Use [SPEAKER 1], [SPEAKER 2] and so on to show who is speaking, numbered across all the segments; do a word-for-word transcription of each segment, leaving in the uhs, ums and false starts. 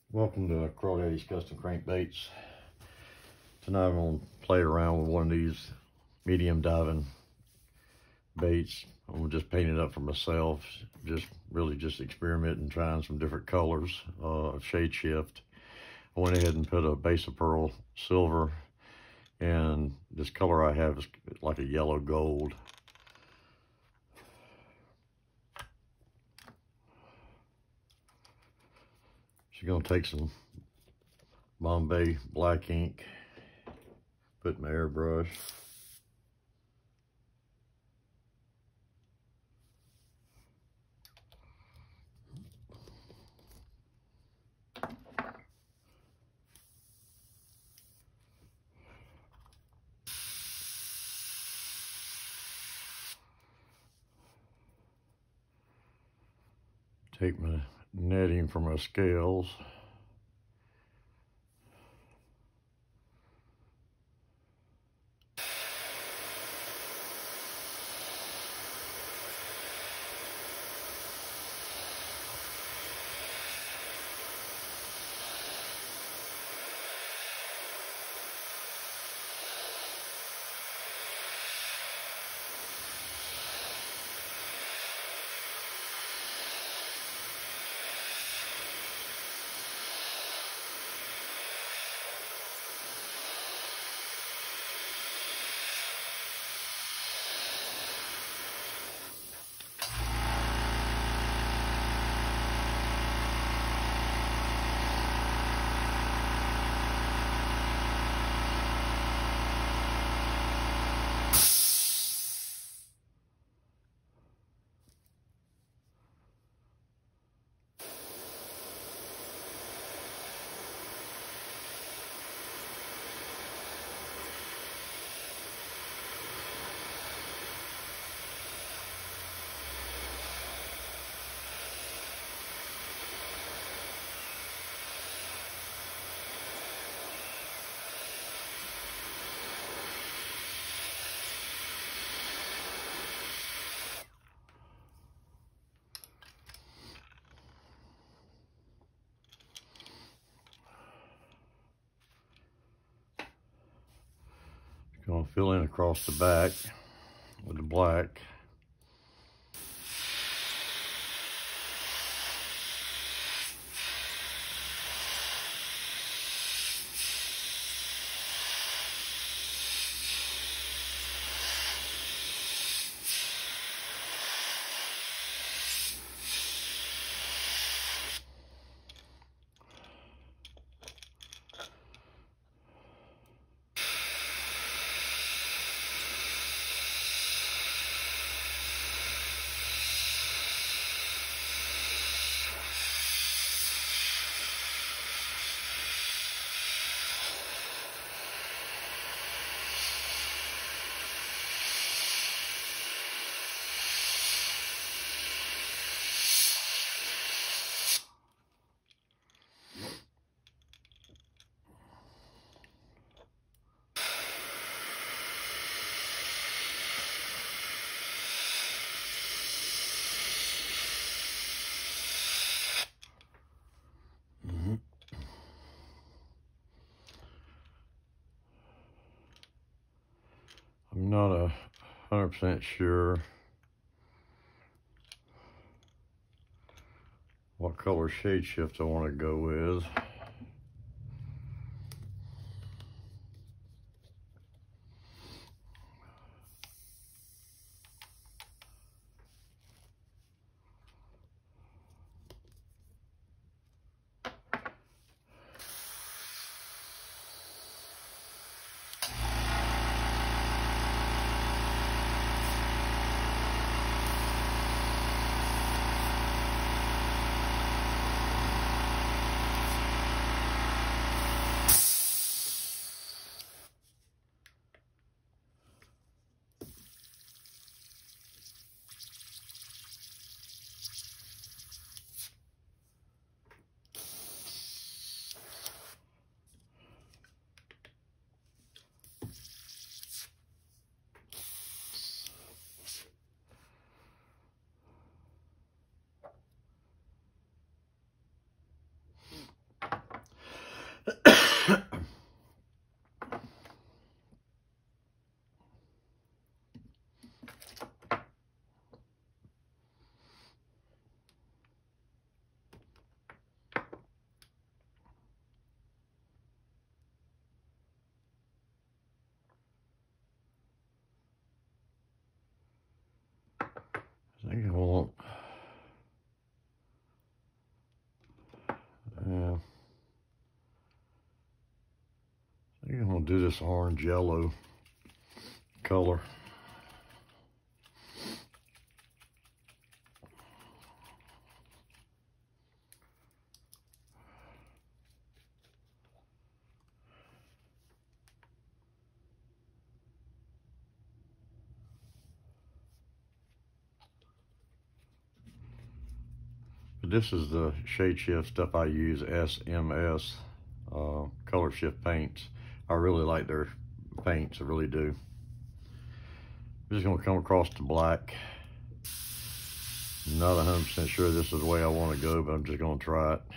[SPEAKER 1] Welcome to Crawdaddy's Custom Crankbaits. Tonight I'm going to play around with one of these medium diving baits. I'm going to just paint it up for myself, just really just experimenting, trying some different colors, uh, shade shift. I went ahead and put a base of pearl silver, and this color I have is like a yellow gold. So you're going to take some Bombay black ink, put in my airbrush. Take my netting from my scales. Going to fill in across the back with the black. I'm not a hundred percent sure what color shade shift I want to go with. do this orange yellow color. This is the shade shift stuff I use, S M S uh, Color Shift Paints. I really like their paints, I really do. I'm just gonna come across to black. Not one hundred percent sure this is the way I wanna go, but I'm just gonna try it.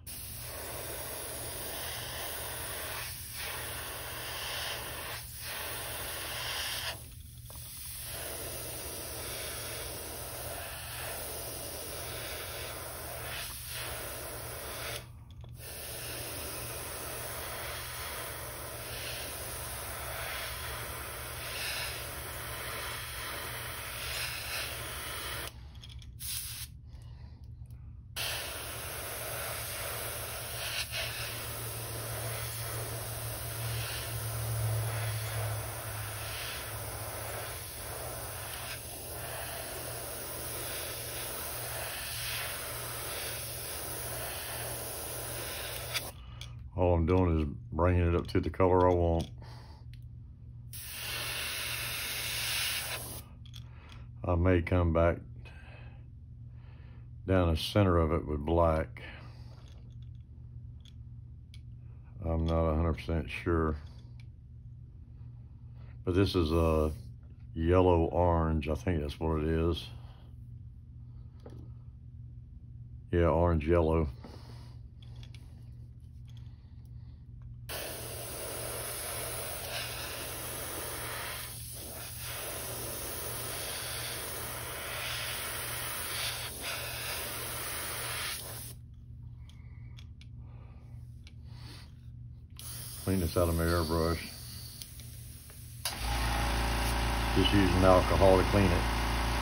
[SPEAKER 1] All I'm doing is bringing it up to the color I want. I may come back down the center of it with black. I'm not one hundred percent sure. But this is a yellow orange, I think that's what it is. Yeah, orange yellow. Clean this out of my airbrush. Just using alcohol to clean it.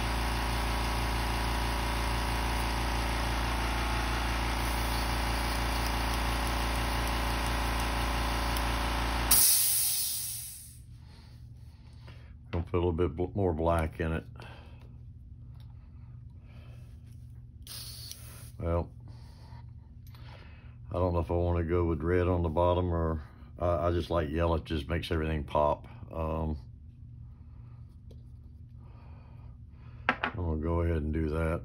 [SPEAKER 1] Gonna put a little bit more black in it. Well, I don't know if I want to go with red on the bottom or uh, I just like yellow. It just makes everything pop. Um, I'm gonna go ahead and do that.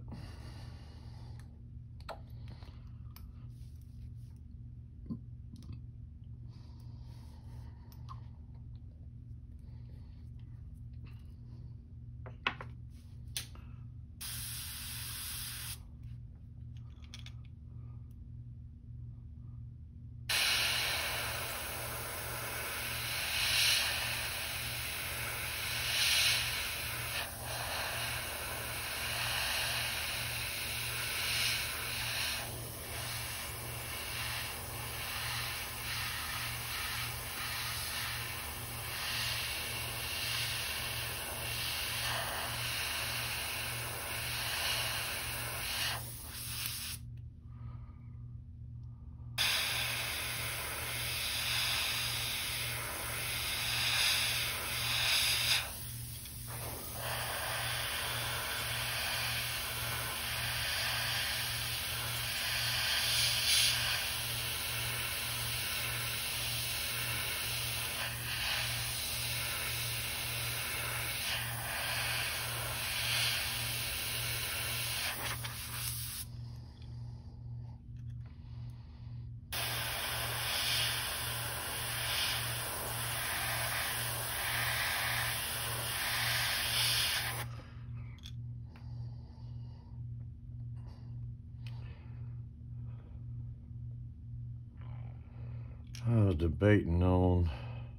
[SPEAKER 1] I was debating on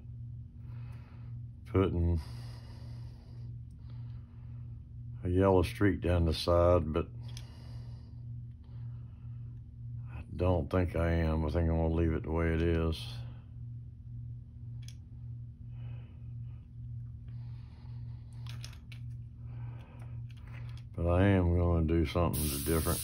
[SPEAKER 1] putting a yellow streak down the side, but I don't think I am. I think I'm gonna leave it the way it is. But I am gonna do something different.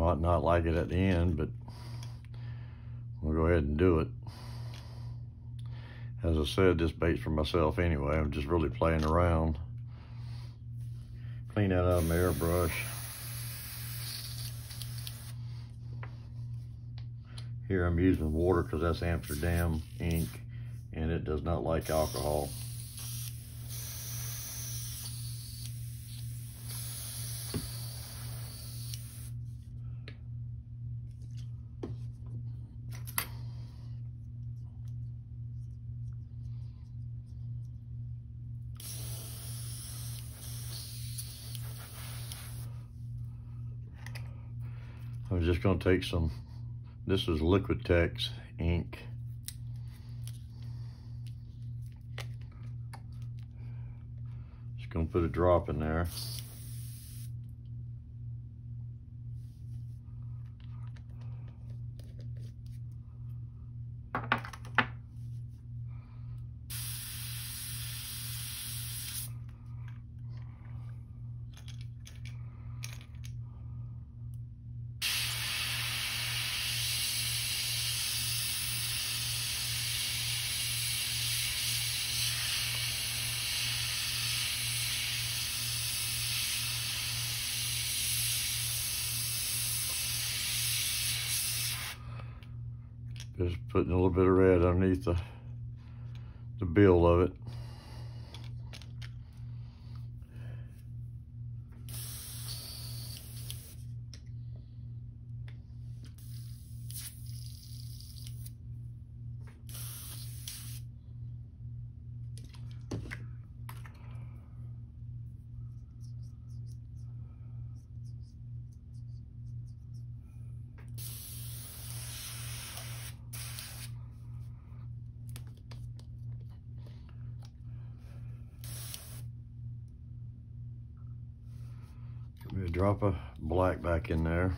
[SPEAKER 1] might not like it at the end, but we'll go ahead and do it. As I said, this bait's for myself anyway. I'm just really playing around. Clean that out of my airbrush. Here I'm using water because that's Amsterdam ink and it does not like alcohol. I'm just going to take some, this is Liquitex ink. Just going to put a drop in there. Just putting a little bit of red underneath the, the bill of it. Give me a drop of black back in there.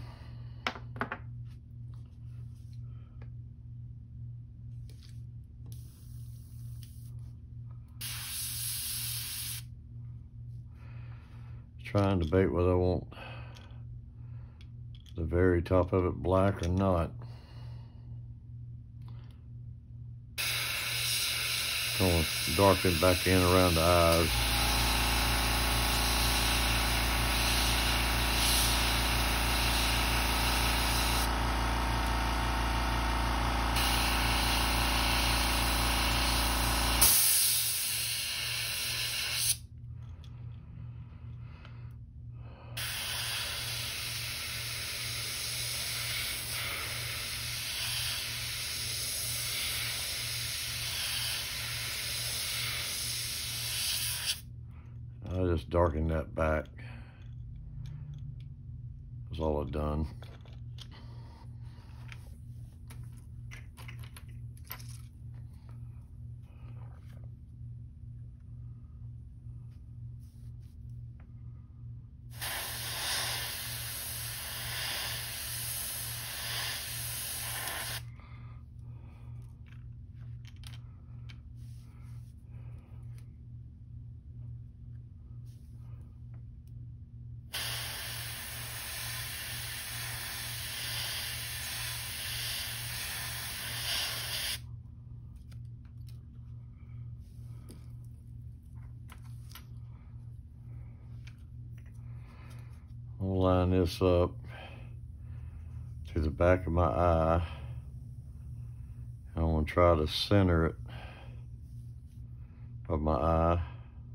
[SPEAKER 1] Trying to debate whether I want the very top of it black or not. Going to darken back in around the eyes. I just darkened that back. That's all I've done. I'll line this up to the back of my eye. I'm going to try to center it of my eye.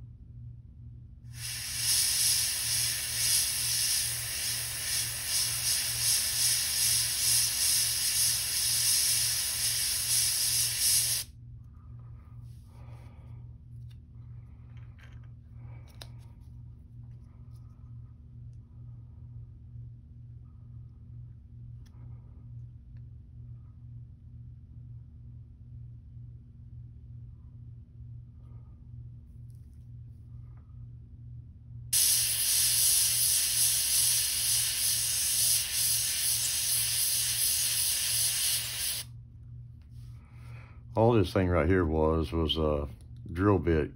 [SPEAKER 1] All this thing right here was, was a drill bit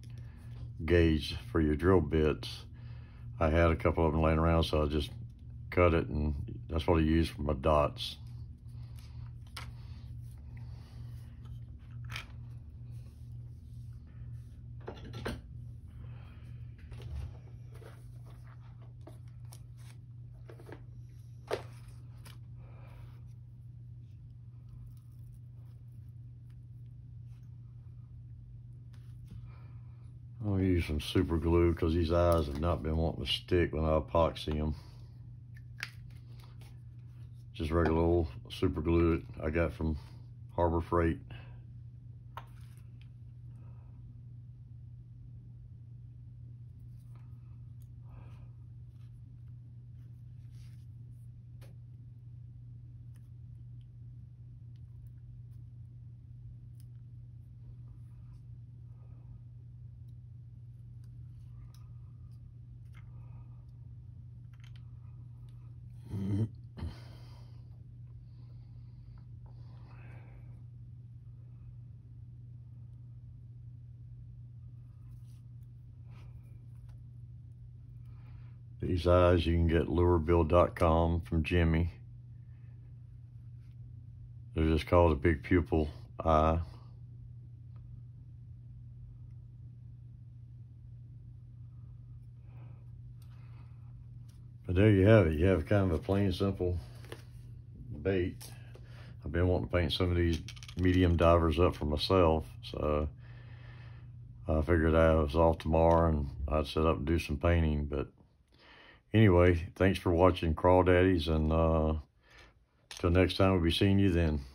[SPEAKER 1] gauge for your drill bits. I had a couple of them laying around, so I just cut it, and that's what I use for my dots. I'll use some super glue because these eyes have not been wanting to stick when I epoxy them. Just regular old super glue that I got from Harbor Freight. These eyes you can get lure build dot com from Jimmy. They're just called a big pupil eye. But there you have it. You have kind of a plain, simple bait. I've been wanting to paint some of these medium divers up for myself, so I figured I was off tomorrow and I'd set up and do some painting. But anyway, thanks for watching Crawdaddies, and uh, till next time, we'll be seeing you then.